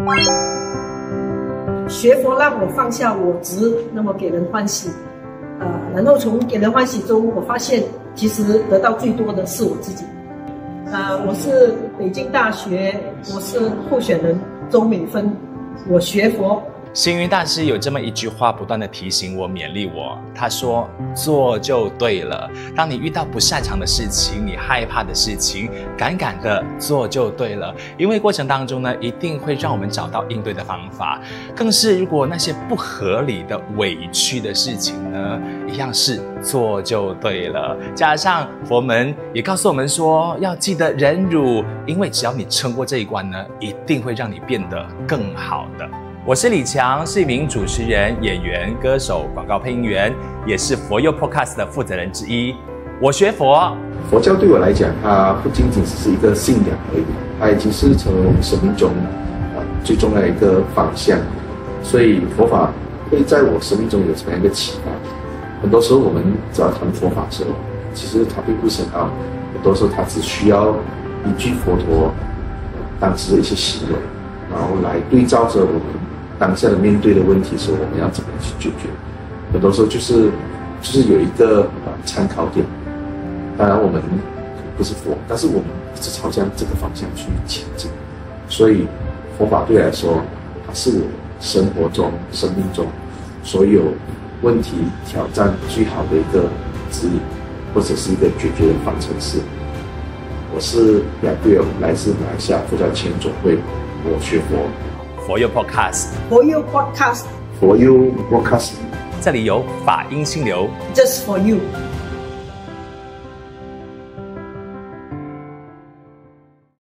学佛让我放下我执，那么给人欢喜，然后从给人欢喜中，我发现其实得到最多的是我自己。我是北京大学，我是候选人周美芬，我学佛。 星云大师有这么一句话，不断的提醒我、勉励我。他说：“做就对了。当你遇到不擅长的事情，你害怕的事情，敢敢的做就对了。因为过程当中呢，一定会让我们找到应对的方法。更是如果那些不合理的、委屈的事情呢，一样是做就对了。加上佛门也告诉我们说，要记得忍辱，因为只要你撑过这一关呢，一定会让你变得更好的。”我是李强，是一名主持人、演员、歌手、广告配音员，也是佛佑 Podcast 的负责人之一。我学佛， 佛教对我来讲，它不仅仅只是一个信仰而已，它已经是成为我们生命中最重要的一个方向。所以佛法会在我生命中有什么样的启发？很多时候我们只要谈佛法的时候，其实它并不深奥，很多时候它只需要依据佛陀当时的一些行为，然后来对照着我们当下的面对的问题的时候，我们要怎么去解决？很多时候就是有一个参考点。当然我们不是佛，但是我们一直朝向这个方向去前进。所以佛法对我来说，它是我生活中、生命中所有问题挑战最好的一个指引，或者是一个解决的方程式。我是亚贵尔，来自马来西亚佛教前总会，我学佛。 佛佑 Podcast， 佛佑 Podcast， 佛佑 Podcast， 这里有法音心流 Just for you。